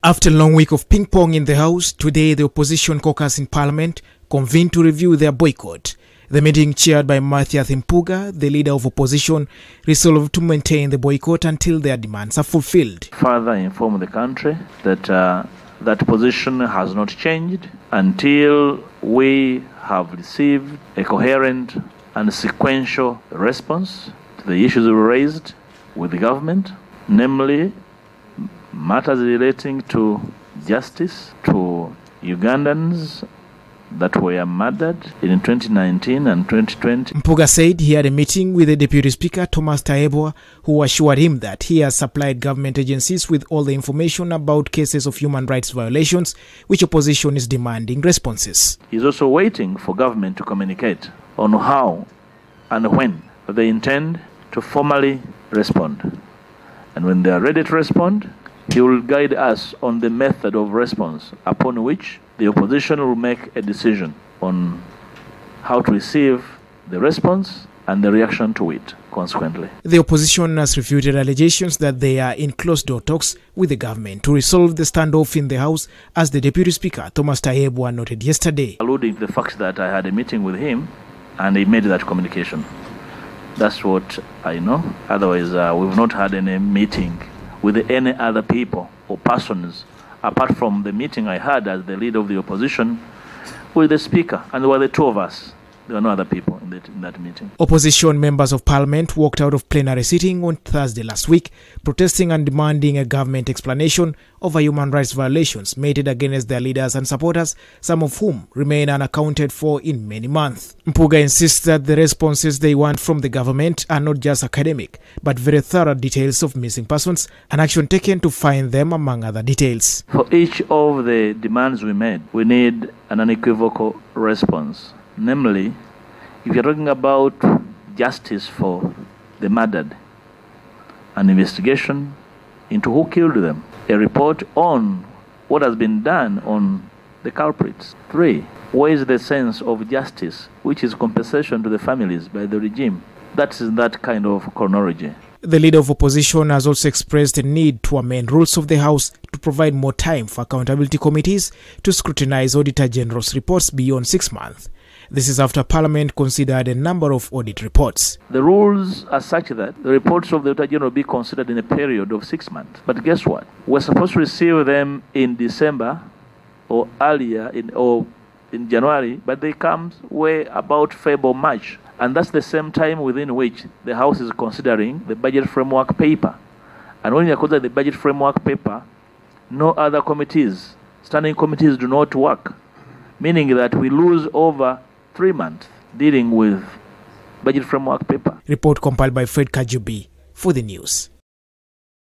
After a long week of ping-pong in the House, today the opposition caucus in Parliament convened to review their boycott. The meeting, chaired by Mathias Mpuga, the leader of opposition, resolved to maintain the boycott until their demands are fulfilled. Further inform the country that that position has not changed until we have received a coherent and sequential response to the issues we raised with the government, namely matters relating to justice to Ugandans that were murdered in 2019 and 2020. Mpuga said he had a meeting with the Deputy Speaker, Thomas Tayebwa, who assured him that he has supplied government agencies with all the information about cases of human rights violations, which opposition is demanding responses. He's also waiting for government to communicate on how and when they intend to formally respond. And when they are ready to respond, he will guide us on the method of response, upon which the opposition will make a decision on how to receive the response and the reaction to it consequently. The opposition has refuted allegations that they are in closed-door talks with the government to resolve the standoff in the House, as the Deputy Speaker, Thomas Tayebwa, noted yesterday. Alluding to the fact that I had a meeting with him and he made that communication. That's what I know. Otherwise, we've not had any meeting with any other people or persons apart from the meeting I had as the leader of the opposition with the Speaker, and there were the two of us. There were no other people in that meeting. Opposition members of Parliament walked out of plenary sitting on Thursday last week, protesting and demanding a government explanation over human rights violations meted against their leaders and supporters, some of whom remain unaccounted for in many months. Mpuga insists that the responses they want from the government are not just academic, but very thorough details of missing persons and action taken to find them, among other details. For each of the demands we made, we need an unequivocal response. Namely, if you're talking about justice for the murdered, an investigation into who killed them, a report on what has been done on the culprits. 3, where is the sense of justice, which is compensation to the families by the regime? That is that kind of chronology. The leader of opposition has also expressed a need to amend rules of the House to provide more time for accountability committees to scrutinize Auditor General's reports beyond 6 months. This is after Parliament considered a number of audit reports. The rules are such that the reports of the Auditor General be considered in a period of 6 months. But guess what? We're supposed to receive them in December or earlier in January, but they come way about February or March. And that's the same time within which the House is considering the budget framework paper. And when you consider the budget framework paper, no other committees, standing committees, do not work, meaning that we lose over 3 months dealing with budget framework paper. Report compiled by Fred Kajubi for the news.